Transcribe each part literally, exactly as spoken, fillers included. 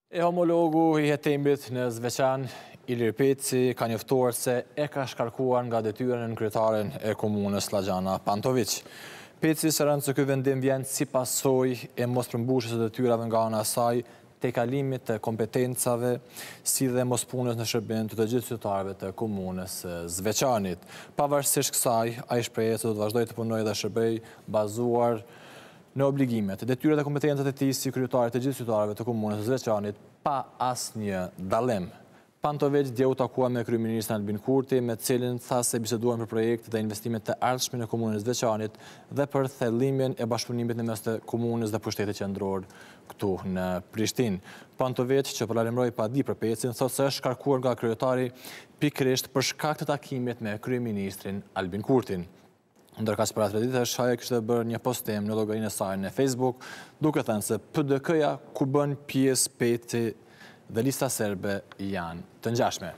E homologu i hetimit në Zveçan, Ilir Peci, ka njoftuar se e ka shkarkuar nga detyrën në kryetaren e komunës Llajana Pantović. Peci së rëndë se ky vendim vjen si pasojë e mos përmbushjes së detyrave nga ana e saj, te kalimit të kompetencave, si dhe mos punës në shërbim të të gjithë qytetarëve të komunës Zveçanit. Pavarësisht kësaj, ai shprehet se do të vazhdojë të punojë dhe shërbej bazuar në obligimet, detyrat e kompetencat e tij si kryetari të gjithë qytetarëve të komunës së Zveçanit pa asnjë dallim. Pantović dje u takua me kryeministrin Albin Kurti, me të cilin tha se biseduan për projekte dhe investimet të ardhshme në komunën e Zveçanit dhe për thellimin e bashkëpunimit në mes të komunës dhe pushtetit qendror këtu në Prishtinë. Pantović, që paralajmëroi pa di për Pecin, thotë se është shkarkuar nga kryetari pikërisht për shkak të takimit me kryeministrin Albin Kurtin. Ndërka së para tre ditësh, ajo kishte bërë një postim në llogarinë e saj në Facebook, duke thënë se P D K-ja ku bën pjesë Peci dhe lista serbe janë të ngjashme.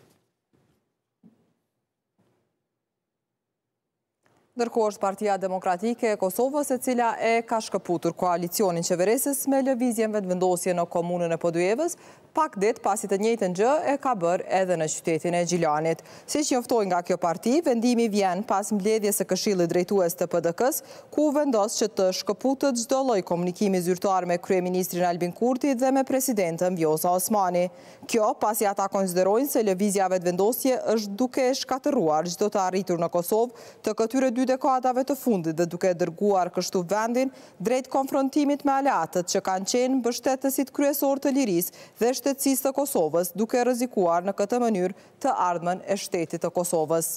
Ndërkohë është Partia Demokratike e Kosovës, e cila e ka shkëputur koalicionin qeverisës me lëvizjen vetëvendosje në komunën e Podujevës, pak ditë pasi të njëjtën gjë e ka bërë edhe në qytetin e Gjilanit. Siç njoftoi nga kjo parti, vendimi vjen pas mbledhjes së Këshillit Drejtues të P D K-s, ku vendos që të shkëputët çdo lloj komunikimi zyrtar me kryeministrin Albin Kurti dhe me presidentën Vjosa Osmani. Kjo pasi ata konsiderojnë se lëvizja vetëvendosje është duke e shkatërruar çdo të arritur në Kosovë të këtyre dy dekadave të fundit dhe duke dërguar kështu vendin drejt konfrontimit me aleatët që kanë qenë mbështetësit kryesor të lirisë dhe shtetësisë të Kosovës, duke rrezikuar në këtë mënyrë të ardhmen e shtetit të Kosovës.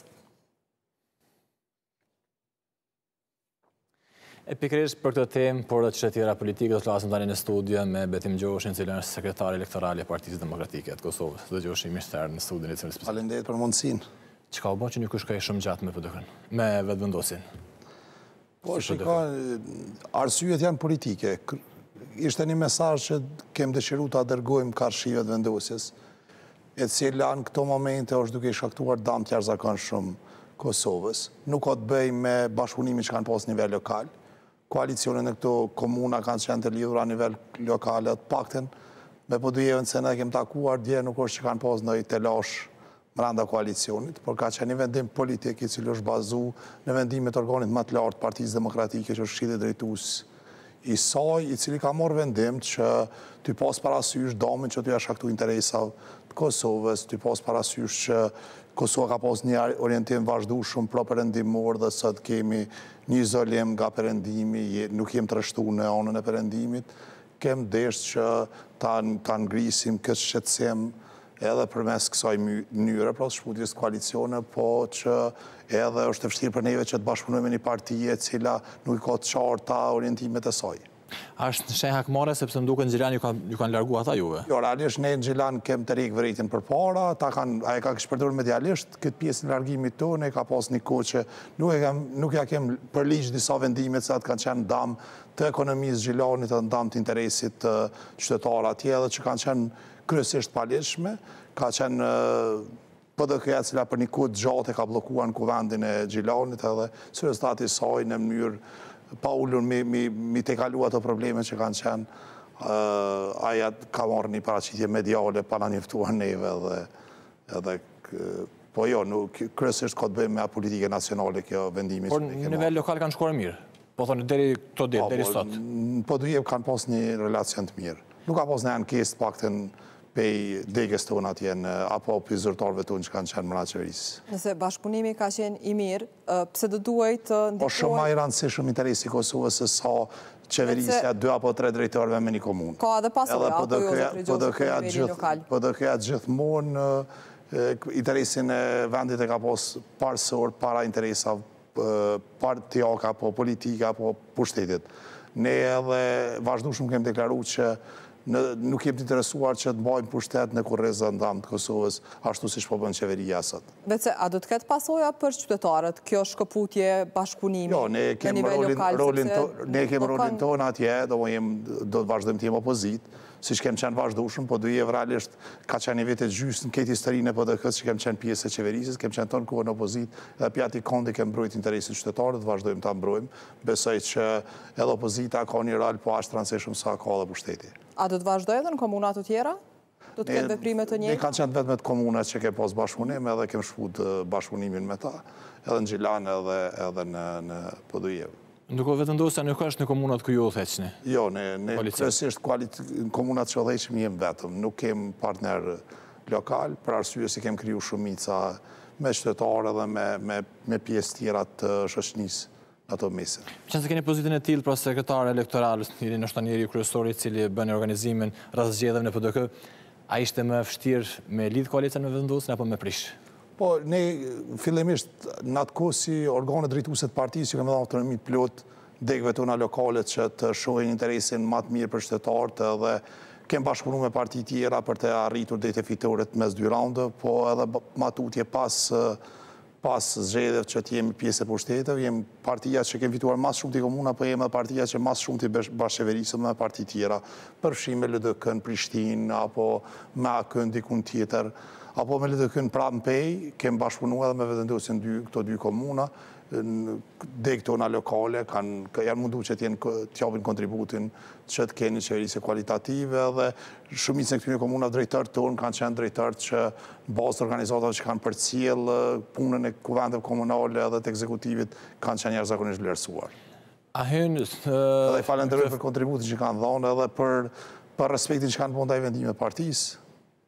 E pikërisht për këtë temë, por edhe çështje tjera politike, do të flasim tani në studio me Betim Gjoshin, i cili është sekretari elektoral i Partisë Demokratike të Kosovës. Dhe Gjoshi, mirë se erdhët në studion e cili. Faleminderit për mundësinë. Çka u bë që një kush ka shumë gjatë me P D K-n, me vetëvendosjen? Po, shikoj, arsyet janë politike. Ishte një mesazh që kem dëshiruar ta dërgojmë karshi vetëvendosjes, e cila në këto momente është duke i shkaktuar dëm të jashtëzakonshëm Kosovës. Nuk ka të bëjë me bashkëpunimin që kanë pas në nivel lokal. Koalicionet në këto komuna kanë qenë të lidhura në nivel lokal, të paktën me Podujevën se ne kem takuar dje, nuk është që kanë pas ndonjë telash brenda koalicionit, por ka qenë një vendim politik i cili është bazuar në vendimet e organit më të lartë Partisë Demokratike, që është Këshilli Drejtues i saj, i cili ka marrë vendim që ty pas parasysh dëmin që ty ja shkaktu interesa të Kosovës, ty pas parasysh që Kosova ka pas një orientim vazhdueshëm pro-perëndimor dhe sot kemi një izolim nga perëndimi, nuk jem trashëtuar në anën e perëndimit, kem desh që ta, ta ngrisim këtë shqetësim edhe përmes kësaj mënyre, pra shkputjes koalicione, po që edhe është e vështirë për neve që të bashkëpunojmë me një parti e cila nuk ka të qarta orientimet e saj. A është shenjë hakmare sepse më duket në Gjilan ju kanë ju kanë larguar ata juve? Jo, realisht ne në Gjilan kem të rikë vërejtjen përpara, ata kanë ai ka shpërdour medialisht këtë pjesë në largimit tonë, ka pas një kohë që nuk e kam nuk ja kem për ligj disa vendimet se atë kanë qenë dëm të ekonomisë Gjilanit dhe dëm të interesit të qytetarëve atje, edhe që kanë qenë kryesisht paligjshme, ka qenë P D K-ja cila për një kohë gjatë ka bllokuar në kuvendin e Gjilanit edhe si rezultati i saj në mënyrë pa ulur mi, mi, mi te kalu ato probleme që kanë qenë, uh, aja ka marrë një paraqitje mediale pa na njoftuar neve dhe edhe po jo, nuk kryesisht ka të bëjë me politike nacionale kjo vendimi. Por në nivel lokal kanë shkuar mirë. Po thonë deri këto ditë, deri sot. Po duhet kanë pas një relacion të mirë. Nuk ka pas në ankesë të paktën pej degës tonë atje apo për zyrtarëve tonë që kanë qenë mbrapa qeverisë. Nëse bashkëpunimi ka qenë i mirë, pse do duhet të ndikojë? Po shumë më i rëndësishëm interesi i Kosovës se sa qeverisja dy apo tre drejtorëve me një komunë. Ka edhe pasoja apo jo zotëri Gjoshi? Po do këja gjithmonë interesin e vendit e ka pas parësor para interesa partijake apo politike apo pushtetit. Ne edhe vazhdueshëm kemi deklaruar që nuk jemi të interesuar që të mbajmë pushtet në kurrizën ndam të Kosovës, ashtu siç po bën qeveria sot. Vetë a do të ketë pasoja për qytetarët kjo shkëputje bashkëpunimi? Jo, ne kemi rolin ne kemi rolin tonë atje, do do të vazhdojmë të jemi opozit, siç kemi qenë vazhdueshëm, po duhet realisht ka qenë një vit e gjysmë në këtë historinë e P D K-s që kemi qenë pjesë e qeverisë, kemi qenë tonë kohën opozit, dhe pjati kondi kemi mbrojt interesin qytetarëve, vazhdojmë ta mbrojmë. Besoj që edhe opozita ka një rol po ashtë rëndësishëm sa ka edhe pushteti. A do të vazhdoj edhe në komunat të tjera? Do të ketë veprime të njëjta? Ne kanë qenë vetëm të komunat që ke pas bashkëpunim, edhe kem shkut bashkëpunimin me ta, edhe në Gjilan edhe në Podujev. Ndërkohë vetëndosja nuk është në komunat ku ju u theqni? Jo, ne kryesisht në komunat që u theqni jem vetëm, nuk kem partner lokal, për arsye se kem kriju shumica me qytetarë dhe me pjesë tjera të shoqënisë në ato mese. Qënë se keni pozitën e tillë pra sekretar elektoral, njëri në njëri kryesori cili bën organizimin rreth zgjedhjeve në P D K, a ishte më vështirë me lidh koalicën me vendosjen apo me prish? Po, ne fillimisht në atë kohë si organet drejtuese të partisë që kemi dhënë autonomi plot degëve tona lokale që të shohin interesin më të mirë për qytetarët edhe kem bashkëpunuar me parti tjera për të arritur drejtë fitoret mes dy raundë, po edhe matutje pas pas zgjedhjeve që të jemi pjesë e pushteteve, jemi partia që kemi fituar mas shumë të komuna, po jemi edhe partia që mas shumë të bashkëqeverisëm me parti tjera, përfshim me L D K-n Prishtinë, apo me A K-n dikun tjetër, apo me L D K-n pranë Pej, kemi bashkëpunuar edhe me vetëndosjen këto dy komuna, degë tona lokale, janë mundu që të japin kontributin që të keni qeverisje kualitative dhe shumicën e këtyre komunave drejtarët tonë kanë qenë drejtarët që në bazë të organizatave që kanë përcjell punën e kuvendeve komunale edhe të ekzekutivit kanë qenë jashtëzakonisht vlerësuar. A hyn Dhe falenderoj për kontributin që kanë dhënë edhe për respektin që kanë bën ndaj vendimeve të partisë.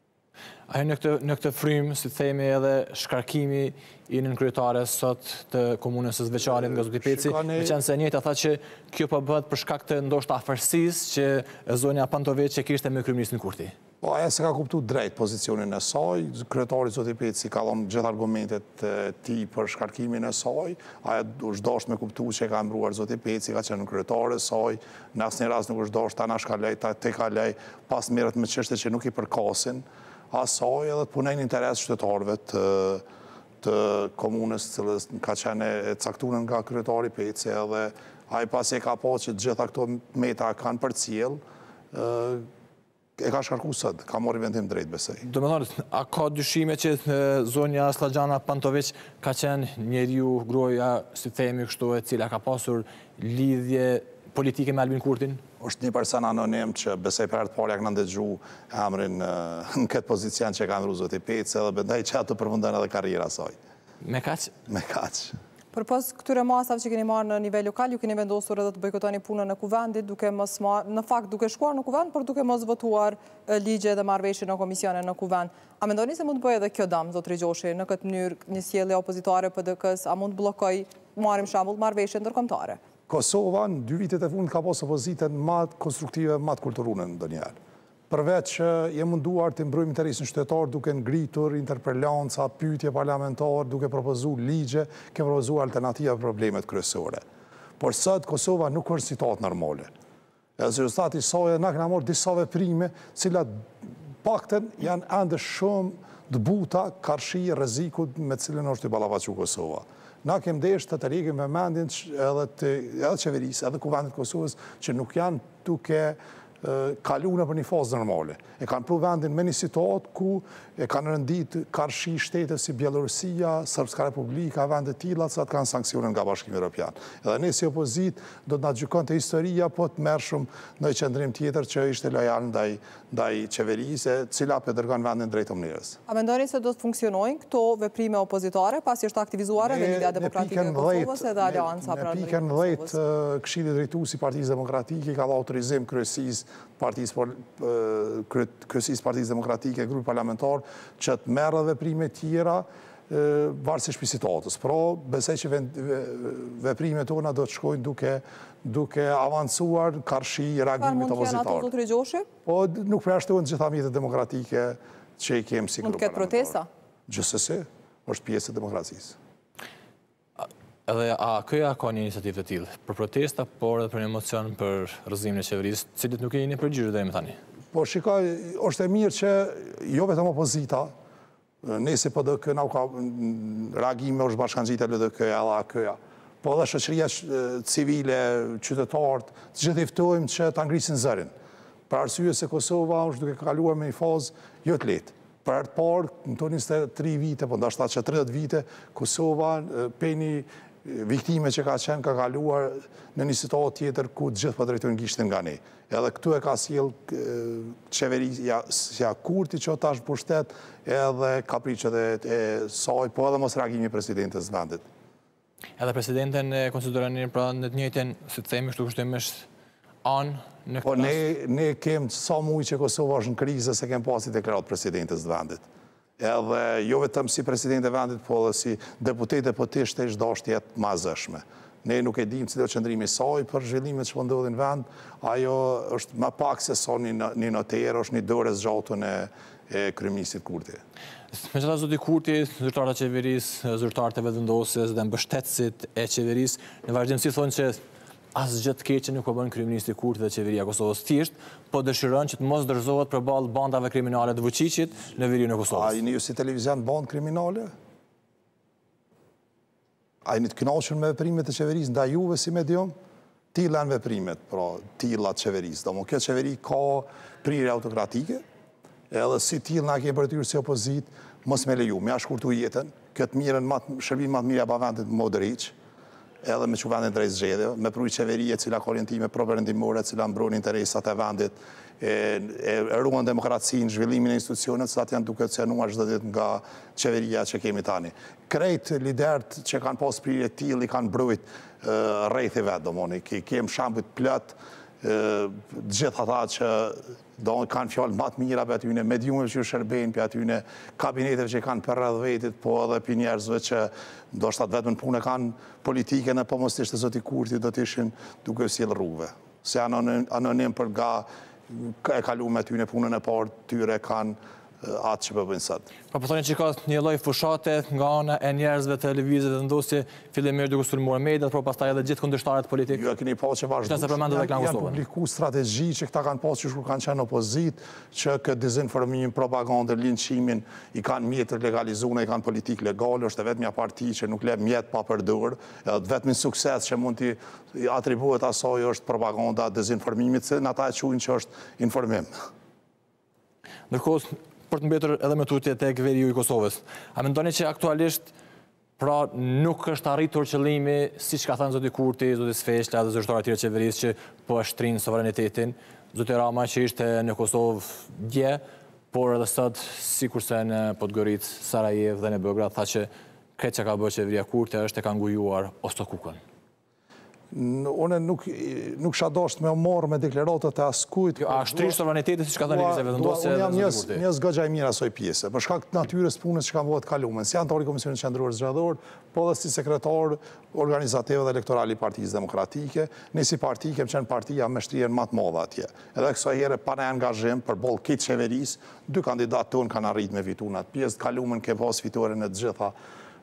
A hyn në këtë frymë, si themi edhe shkarkimi i nën kryetare sot të komunës së Zveçanit nga zoti Peci, me qenë se njëjta tha që kjo po bëhet për shkak të ndoshta afërsisë që zonja Pantović e kishte me kryeministin Kurti. Po, aja se ka kuptu drejt pozicionin e saj, kryetari zoti Peci ka dhënë gjithë argumentet e tij për shkarkimin e saj, aja është dashur me kuptu që ka mbruar zoti Peci, ka qenë kryetare e saj, në asnjë rast nuk është dashur ta na shkaloj, ta te kaloj, pas merret me çështje që nuk i përkasin asaj edhe të punojnë interes qytetarëve të komunës cilës ka qenë e caktuar nga kryetari Peci edhe ai pasi e ka pa që të gjitha këto meta kanë përcjell, e ka shkarku sot, ka marrë vendim drejt besoj. Do me thonë, a ka dyshime që zonja Sllaxana Pantović ka qenë njeriu groja, si themi kështu, e cila ka pasur lidhje politike me Albin Kurtin? Është një person anonim që besoj për herë të parë ja kanë ndëgju emrin në këtë pozicion që ka ndru zoti Peci edhe mendoj që atë përfundon edhe karriera e saj. Me kaq? Me kaq. Përpos këtyre masave që keni marrë në nivel lokal, ju keni vendosur edhe të bojkotoni punën në kuvendit, duke mos marrë, në fakt duke shkuar në kuvend, por duke mos votuar ligje dhe marrëveshje në komisione në kuvend. A mendoni se mund të bëjë edhe kjo dëm, zotri Gjoshi, në këtë mënyrë një sjellje opozitare P D K-s, a mund të bllokoj, marrim shembull, marrëveshje ndërkombëtare? Kosova në dy vitet e fundit ka pas opozitën më konstruktive, më të kulturore ndonjëherë. Përveç që je munduar të mbrojmë interesin qytetar duke ngritur interpellanca, pyetje parlamentar, duke propozuar ligje, ke propozuar alternativa për problemet kryesore. Por sot Kosova nuk është situatë normale. Edhe rezultati i saj na kanë marrë disa veprime, cilat paktën janë ende shumë të buta karshi rrezikut me të cilën është i ballafaqur Kosova. Na kem desh të të rigim me mendin edhe qeverisë, edhe kuvendit Kosovës, që nuk janë duke kalune për një fazë normale. E kanë pru vendin me një situatë ku e kanë rëndit karshi shtete si Bielorusia, Srpska Republika, vendet tilla që atë kanë sankcione nga Bashkimi Evropian. Edhe ne si opozit do të na gjykon të historia, po të mershëm në qëndrim tjetër që ishte lojal ndaj qeverisë, cila për dërgon vendin drejt mënyrës. A mendoni se do të funksionojnë këto veprime opozitare, pasi është aktivizuar edhe Liga Demokratike e Kosovës edhe Alianca pra Në pikën dhjetë Këshilli Drejtuesi i Partisë Demokratike ka dhënë autorizim kryesisë Kryesisë Partisë Demokratike, grupi parlamentar, që të merrë veprime tjera varësisht për situatës. Pra, besoj që veprimet tona do të shkojnë duke duke avancuar karshi reagimit opozitar. Çfarë mund të jenë ato, zotri Gjoshi? Po, nuk përjashtohen gjitha mjetet demokratike që i kemë si grup parlamentar. Mund të ketë protesta? Gjithsesi, është pjesë e demokracisë. Edhe a këja ka një iniciativë të tillë për protesta, por edhe për një emocion për rrëzimin e qeverisë, cilit nuk e jeni përgjigje deri më tani? Po shikoj, është e mirë që jo vetëm opozita, ne si P D K na ka reagime është bashkangjita L D K-ja edhe A K-ja, po edhe shoqëria civile, qytetarët, të gjithë i ftojmë që ta ngrisin zërin. Për arsye se Kosova është duke kaluar me një fazë jo të lehtë. Për herë të parë, në to njëzet e tri vite, po ndashta që tridhjetë vite, Kosova peni viktime që ka qenë ka kaluar në një situatë tjetër ku gjithë po drejtojnë gishtin nga ne. Edhe këtu e ka sjell qeveria si Kurti që tash pushtet edhe kapriçet e saj, po edhe mos reagimi i presidentes vendit. Edhe presidenten e konsideroni pra në të njëjtën, si të themi kështu kushtimisht, anë në Po ne ne kem sa mujë që Kosova është në krizë se kem pasi deklarat presidentes vendit. Edhe jo vetëm si president e vendit, po edhe si deputete, po të ishte ishtë dashtë jetë ma zëshme. Ne nuk e dim cilë qëndrimi saj për zhvillimet që pëndodhin vend, ajo është ma pak se sa një noterë, është një dore zgjatun e kryeministit Kurti. Me qëta zoti Kurti, zyrtarët e qeverisë, zyrtarët e vetëvendosjes dhe mbështetësit e qeverisë, në vazhdimsi thonë që asë gjithë keqe nuk po bën kryeministi Kurti dhe qeveria Kosovës thjesht, po dëshiron që të mos dërzohet përballë bandave kriminale të Vučićit në veriun e Kosovës. A jeni ju si televizion bandë kriminale? A jeni të kënaqur me veprimet e qeverisë ndaj juve si medium? Tilla janë veprimet, pra tilla të qeverisë. Domo kjo qeveri ka prirje autokratike, edhe si tillë na kemi përtyr si opozit, mos me leju, me shkurtu jetën, këtë mirën shërbim më të mirë pa vendit moderiq, edhe me që vendin drejt zgjedhjeve, me pruj qeverie cila ka orientime propërëndimore, cila mbron interesat e vendit, e ruan demokracinë, zhvillimin e institucionet, cilat janë duke cënuar çdo ditë nga qeveria që kemi tani. Krejt liderët që kanë pas prirje tillë i kanë mbrojt rreth i vet, domoni, kem shembuj të plot, gjithë ata që do kanë fjalë më të mira për atyne, mediumeve që shërbejnë për atyne, kabineteve që kanë për rreth vetit, po edhe për njerëzve që ndoshta vetëm punë kanë politike në po mos ishte zoti Kurti do të ishin duke sjell rrugëve. Se anonim për ga e kalu me atyne punën e parë, tyre kanë atë që përbëjnë sëtë. Pa përthoni që ka një lloj fushate nga ana e njerëzve të lëvizjet dhe ndosje fillimisht duke sulmuar mediat, por pastaj edhe gjithë kundërshtarët politikë. Ju e keni pa që vazhdueshëm janë publiku strategji që këta kanë pasur që kanë qenë opozit, që këtë dezinformimin, propagandën, linqimin i kanë mjetër legalizuar, i kanë politikë legale, është vetëm parti që nuk le mjet pa përdorur, edhe vetëm sukses që mund t'i atribuohet asaj është propaganda dezinformimit, se ata e quajnë që është informim. Ndërkohë, për të mbetur edhe me tutje tek veriu i Kosovës. A mendoni që aktualisht pra nuk është arritur qëllimi, siç ka thënë zoti Kurti, zoti Sfeshla dhe zyrtarët e tjerë qeverisë që po shtrinë sovranitetin, zoti Rama që ishte në Kosovë dje, por edhe sot sikurse në Podgoricë, Sarajevo dhe në Beograd tha që këtë që ka bërë qeveria Kurti është e ka ngujuar Ostokukën. Une nuk sha dasht me marrë me deklaratët e askujt. A shtrish sovranitetin si që ka thënë Lise Vetëvendosje dhe zoti Kurti? Unë jam një zgëgja e mirë asoj pjesë, për shkak të natyrës punës që kanë bëhet kalumen, si antar i Komisionit Qendror Zgjedhor, po dhe si sekretar organizative dhe elektorali i Partisë Demokratike, ne si parti kem qenë partia me shtrijen më të madhe atje. Edhe kësaj here pa ne angazhim për boll këtë qeverisë, dy kandidatë tonë kanë arrit me fitu në atë pjesë, kalumen ke pas fitore në të gjitha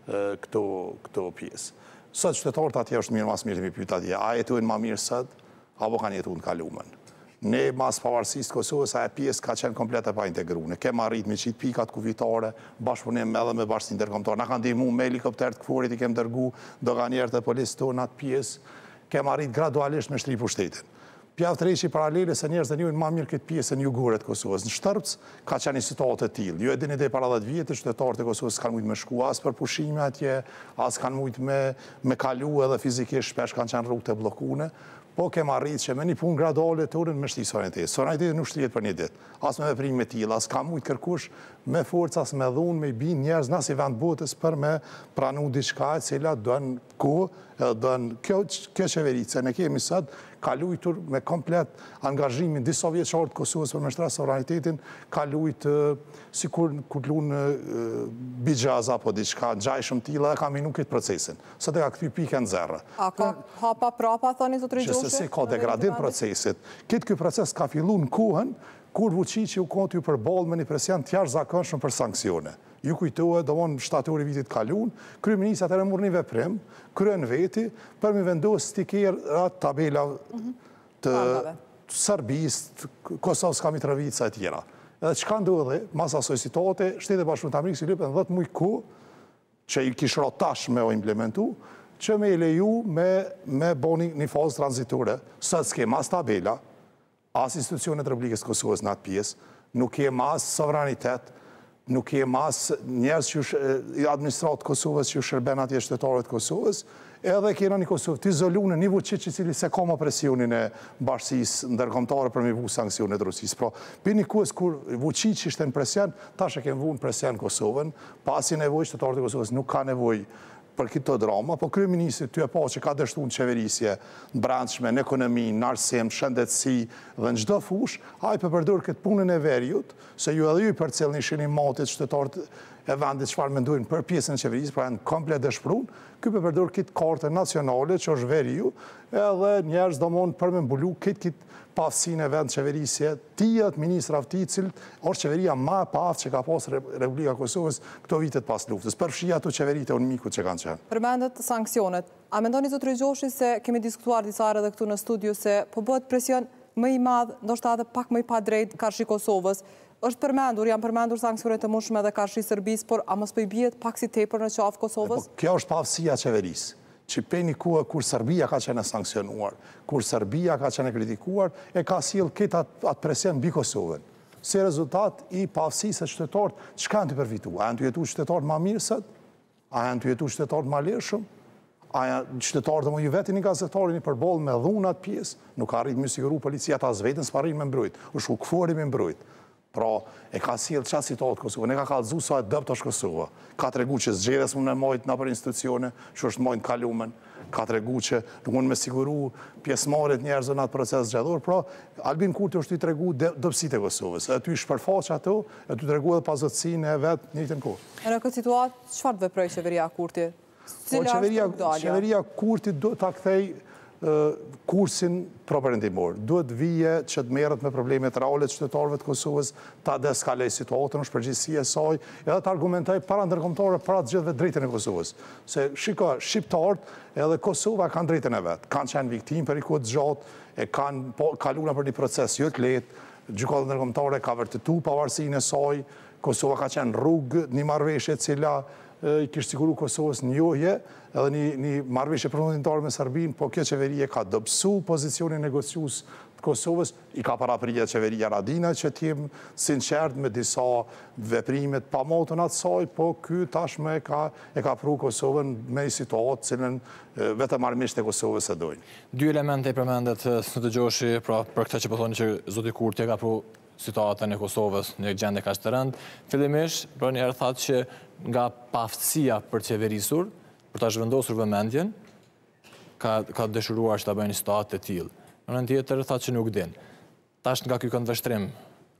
këto pjesë. Sot qytetarët atje është mirë mas mirë të mi pyet atje, a jetojnë ma mirë sot, apo kanë jetuar në kalumen. Ne mas pavarësisë Kosovës, ajo pjesë ka qenë komplet e pa integruar. Kem arrit me qitë pikat kufitare, bashkëpunim edhe me bashkësinë ndërkombëtare. Na kanë ndihmuar me helikopter të këforit i kem dërgu doganierët e policë tonë atë pjesë. Kem arrit gradualisht me shtri pushtetin. Pjavë të reqi paralele se njerëz dhe njojnë ma mirë këtë pjesën jugore të Kosovës. Në Shtërpës ka qenë një situatë të tillë. Ju e dini dhe para dhjetë vjetë, qytetarët e Kosovës kanë mujtë me shku as për pushime atje, as kanë mujtë me kalu edhe fizikisht shpesh kanë qenë rrugë të blokune, po kem arrit që me një punë graduale të urën me shti sovranitetin. Sovranitetin nuk shtrihet për një ditë, as me veprime të tilla, as ka mujtë kërkush me forcë, as me dhunë, me bin njerëz në si vend botës për me pranu diçka e cila dën kohë, dën kjo qeverice. Ne kemi sot ka lujtur me komplet angazhimin disa vjeçar të Kosovës për me shtrah sovranitetin, ka lujtë si kur të lunë Bijaz apo diçka, ngjajshëm tilla e ka minu këtë procesin. Sot e ka kthy pikën zero. A ka hapa prapa, thoni zotëri Gjoshi? Se ka degradim procesit. Këtë ky proces ka fillu në kohën kur Vučići u konti për balë me një presion të jashtëzakonshëm për sanksione. Ju kujtohet, domon shtatori vitit kalun, kryeministri atëherë mor një veprim, kryen veti për me vendos stikera tabela të Serbisë, Kosovska Mitrovica e tjera. Edhe çka ndodhi, mas asoj situate, Shtetet e Bashkuara të Amerikës i lypën dhjetë muaj kohë që i kish tash me o implementu, që me i leju me boni një fazë tranzitore. Sot s'kem as tabela, as institucionet e Republikës Kosovës në atë pjesë, nuk kem as sovranitet, nuk ke mas njerës që administratë Kosovës që shërben atje shtetarët Kosovës, edhe kena një Kosovë të izolune, një Vučić i cili se ka ma presionin e bashkësisë ndërkombëtare për me vu sankcionet Rusisë. Pra, për një kohës kur Vučić ishte në presion, tash e kemë vu në presion Kosovën, pasi nevoj shtetarët e Kosovës nuk ka nevoj për këtë drama, po kryeministri ty e pa që ka dështu në qeverisje, në brendshme, në ekonomi, në arsim, shëndetësi dhe në gjdo fush, a i përpërdur këtë punën e veriut, se ju edhe ju i përcel një shini matit shtetarët e vendit çfarë mendojnë për pjesën e qeverisë, pra janë komplet dëshpërun, ky përpërdur këtë kartë nacionale që është veriu, edhe njerëz domon për me mbulu këtë këtë pafësin e vend qeverisje, tijat ministra të cilët është qeveria ma pafë që ka pasë Republika Kosovës këto vitet pas luftës, përfshi ato qeverit e unmikut që kanë qenë. Përmendet sankcionet. A mendoni zotëri Gjoshi se kemi diskutuar disa herë edhe këtu në studio se po bëhet presion më i madh, ndoshta edhe pak më i padrejt karshi Kosovës? Është përmendur, janë përmendur sankcionet e mundshme edhe karshi Serbisë, por a mos po i bie pak si tepër në qafë Kosovës? Kjo është pafësia e qeverisë. Që pe një kohë kur Serbia ka qenë sankcionuar, kur Serbia ka qenë kritikuar, e ka sjellë këtë atë presion mbi Kosovën. Si rezultat i pafësisë e qytetarët, çka janë të përfitu? A janë të jetu qytetarët ma mirësat? A janë të jetu qytetarët ma lirshëm? A janë qytetarët dhe më ju vetin një gazetari një përbol me dhunat pjesë? Nuk ka rritë më siguru policia ta zvetën, s'parin me mbrojt, u shku këfori me mbrojt. Pra, e ka sjellë qatë situatë Kosovë, ne ka kalëzu sa e dëpt është Kosovë. Ka të regu që zgjedhes më në mojtë në për institucione, që është mojtë në kalumen, ka të regu që nuk mund me siguru pjesëmarrjet njerëzve në atë proces zgjedhor, pra, Albin Kurti është të regu dëpsit e Kosovës, e ty shpërfaq ato, e ty të regu edhe pazotësinë e vetë njëjtën kohë. E në këtë situatë, çfarë të veprojë qeveria Kurti? Qeveria Kurti do ta kthej kursin properendimor. Duhet vije që të merret me problemet reale të qytetarëve të Kosovës, ta deskaloj situatën, është përgjegjësia e saj, edhe të argumentoj para ndërkombëtare para të gjithëve drejtën e Kosovës. Se shiko, shqiptarët edhe Kosova kanë drejtën e vet. Kanë qenë viktimë për një kohë të gjatë, e kanë kaluar për një proces jo të lehtë, gjykata ndërkombëtare ka vërtetuar pavarësinë e saj, Kosova ka qenë rrugë një marrëveshje e cila i kishtë siguru Kosovës një johje, edhe një marrëveshje përfundimtare me Serbinë, po kjo qeverie ka dobësu pozicionin negocius të Kosovës, i ka paraprije qeveria Radina që t'jem sinqert me disa veprimet pa motën atë saj, po ky tashme e ka pru Kosovën me i situatë cilën vetëm armisht e Kosovës e dojnë. Dy elemente i përmendet në të Gjoshi, pra për këtë që pëthoni që Zoti Kurti e ka pru situatën e Kosovës në gjendje kaq të rëndë. Fillimisht, pra një herë thatë që nga paftësia për qeverisur, për ta zhvendosur vëmendjen, ka dëshiruar që ta bëjë një situatë të tillë. Në anën tjetër thatë që nuk din. Tash nga ky këndvështrim,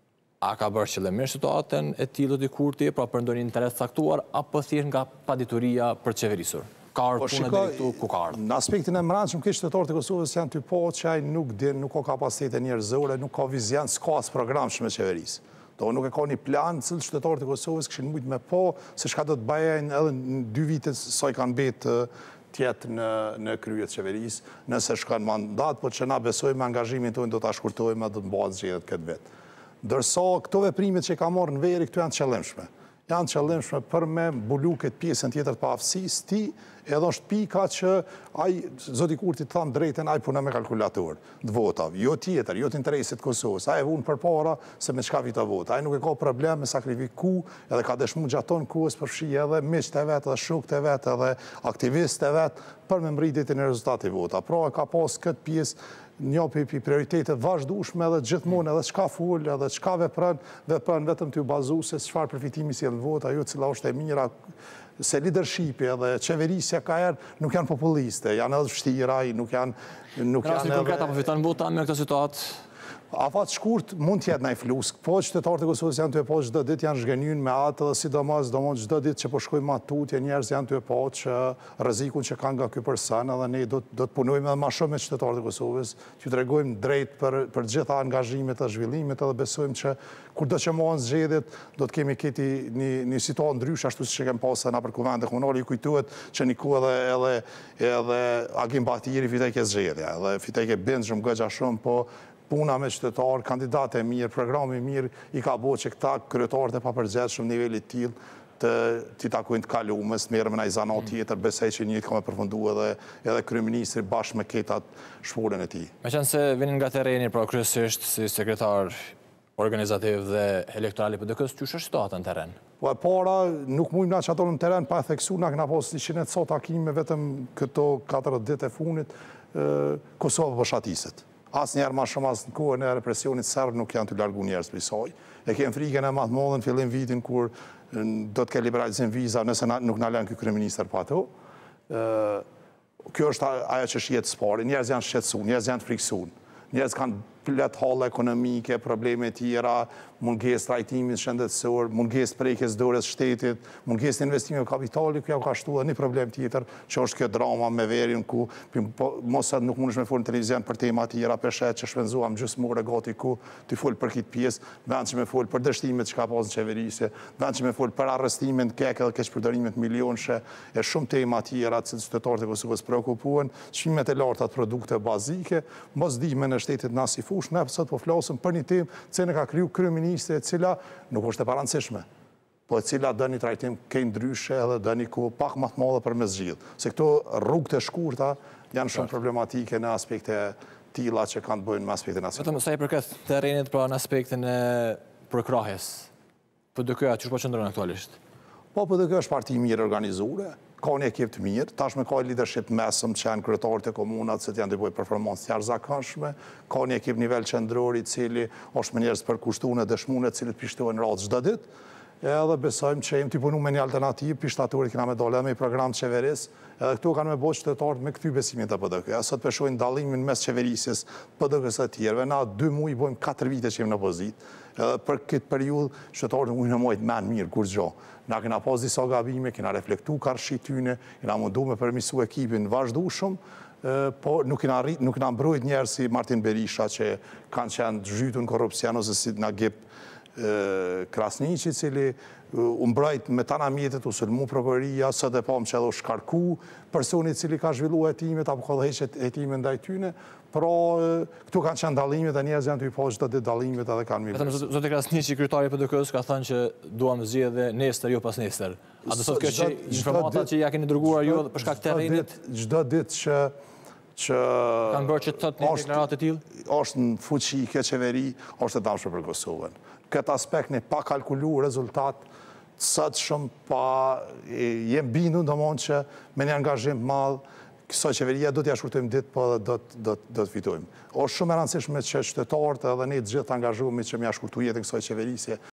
a ka bërë qëllimisht situatën e tillë Zoti Kurti, pra për ndonjë interes caktuar, apo thjesht nga padituria për qeverisur? Ka ardhur punë drejtu ku ka ardhur. Në aspektin e mbrëmshëm, këto qytetarët e Kosovës janë ty po që ai nuk din, nuk ka kapacitete njerëzore, nuk ka vizion, s'ka as program me qeverisë. Do nuk e ka një plan, cilë qytetarët e Kosovës kishin mujt me po, se çka do të bëjnë edhe në dy vite sa i kanë betë tjetë në kryet qeverisë, nëse shkon mandat, po që na besojmë angazhimin tonë do ta shkurtojmë edhe të mbajë zgjedhjet këtë vit. Ndërsa këto veprimet që ka marrë në veri këtu janë të qëllimshme. Janë të qëllimshme për me mbulu këtë pjesën tjetër të paaftësisë ti, edhe është pika që ai Zoti Kurti të thamë drejtën, ai punon me kalkulator të votave, jo tjetër, jo të interesit Kosovës. Ai e vun përpara se me çka vita vota. Ai nuk e ka problem me sakrifiku, edhe ka dëshmu gjaton kohës përfshi edhe miqtë e vet, edhe shokët e vet, edhe aktivistët e vet për me mbritjen e rezultatit vota. Pra ka pas këtë pjesë një për prioritetet vazhdueshme edhe gjithmonë edhe çka fol, edhe çka vepron, vepron vetëm të bazu se çfarë përfitimi sjell në votë, ajo cila është e mira, se leadershipi edhe qeverisja ka erë nuk janë populiste, janë edhe vështira, nuk janë nuk janë edhe konkret apo fiton vota me këtë situatë. Afat shkurt mund t'jetë në i flusk, po qytetarët e Kosovës janë të e po çdo ditë janë zhgënjyn me atë dhe sidomos domos çdo ditë që po shkojmë matutje njerëz janë të e po që rrezikun që kanë nga ky person edhe ne do të punojmë edhe më shumë me qytetarët e Kosovës, t'ju tregojmë drejt për për gjitha angazhimet e zhvillimit edhe besojmë që kurdo që mohon zgjedhjet do të kemi këti një një situatë ndryshe ashtu siç e kemi pasur na për kuvende komunale, ju kujtohet që një kohë edhe edhe edhe Agim Batiri fitoi ke zgjedhja, edhe fitoi ke Benxhum goxha shumë, po puna me qytetarë, kandidate mirë, programi mirë, i ka bo që këta kryetarët e papërgjithshëm nivelit tillë të t'i takojnë të kalumës, merrem në ai zanat tjetër, besoj që njëjtë ka me përfundu edhe edhe kryeministri bashkë me këta shpurën e tij. Meqense vinin nga terreni, pra kryesisht si sekretar organizativ dhe elektorali P D K-s, qysh është situata në teren? Po e para, nuk mujmë na që ato në teren pa e theksu, na këna pas ishin e të sot takime vetëm këto katër ditë e funit, Kosovë bëshatiset. Asë njerë ma shumë asë në kohën e represionit serbë nuk janë të largu njerës për i saj. E kemë frikën e matë modhen fillim vitin kur do të ke liberalizim viza nëse nuk në lenë këtë kryeministër pa ato. Kjo është ajo që shjetë spari. Njerës janë shqetsun, njerës janë friksun. Njerës kanë plet hallë ekonomike, probleme tjera, munges trajtimit shëndetësor, munges prekjes dorës shtetit, munges investime kapitali, kjo ka shtu dhe një problem tjetër, që është kjo drama me verin, ku mosat nuk mundesh me folë në televizion për tema tjera, peshet që shpenzuam gjysmore gati ku të folë për këtë pjesë, vend që me folë për dështimet që ka pas në qeverisje, vend që me folë për arrestimin keke dhe keqpërdorimet milionshë, e shumë tema tjera që qytetarët e Kosovës preokupuen, çmimet e larta të produkte bazike, mos dihme në shtetit na si fush, ne sot po flasëm për një temë që ne ka kriju kryeministri e cila nuk është e parancishme, po e cila dë një trajtim kej ndryshe edhe dë një ku pak më të madhe për me zgjidh. Se këto rrugët e shkurta janë shumë problematike në aspekte tilla që kanë të bëjnë me aspekte nacionale. Vetëm sa i përket terrenit pra në aspektin e përkrahjes, P D K-ja çu po qëndron aktualisht? Po P D K është parti mirë organizuar, ka një ekip të mirë, tashme ka leadership mesëm që janë kryetarët e komunat që janë të bëjë performancë të jashtëzakonshme, ka një ekip nivel qendror i cili është me njerëz përkushtuar, dëshmuar, të cilët pishtohen radhë çdo ditë. Edhe besojmë që jemi të punu me një alternativë, pishtatorit kena me dole me i program të qeveris, edhe këtu kanë me bojë qytetarët me këty besimin të P D K. Sot përshojnë dalimin mes qeverisjes P D K-s e tjerve, na dy muaj bojmë katër vite që jemi në pozit, edhe për këtë periudhë qytetarët nuk në mojtë men mirë, kur gjo. Na kena pas disa gabime, kena reflektu karshi tyne, kena mundu me përmisu ekipin vazhdueshëm, po nuk kena mbrojt njerë si Martin Berisha që kanë qenë zhytu në korupcion ose si na gjep Krasniqi, cili umbrajt me tana mjetet u sëllmu prokuroria, sot e pam që edhe u shkarku personi cili ka zhvillu hetimet, apo ka dhe heqet hetimet ndaj tyne, pra këtu kanë qenë dalimet dhe njerëz janë të i pas gjithë dhe dalimet edhe kanë mirë. Zote Krasniqi, kryetari P D K-s, ka thënë që duam zgjedhje nesër jo pas nesër. A do thotë kjo që informata që ja keni dërguar ju për shkak të terrenit? Çdo ditë që që kanë bërë që të thotë një deklaratë e tillë? Është në fuqi kjo qeveri, është e dëmshme për Kosovën. Këtë aspekt ne pa kalkulu rezultat sot shumë pa jem bindur domosdoshmë që me një angazhim të madh kësaj qeveria do t'ja shkurtojmë ditë, po do të fitojmë. Është shumë e rëndësishme që qytetarët edhe ne të gjithë angazhohemi që m'ja shkurtojë jetën kësaj qeverisje.